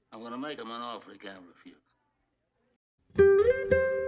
I'm gonna make him an offer he can't refuse.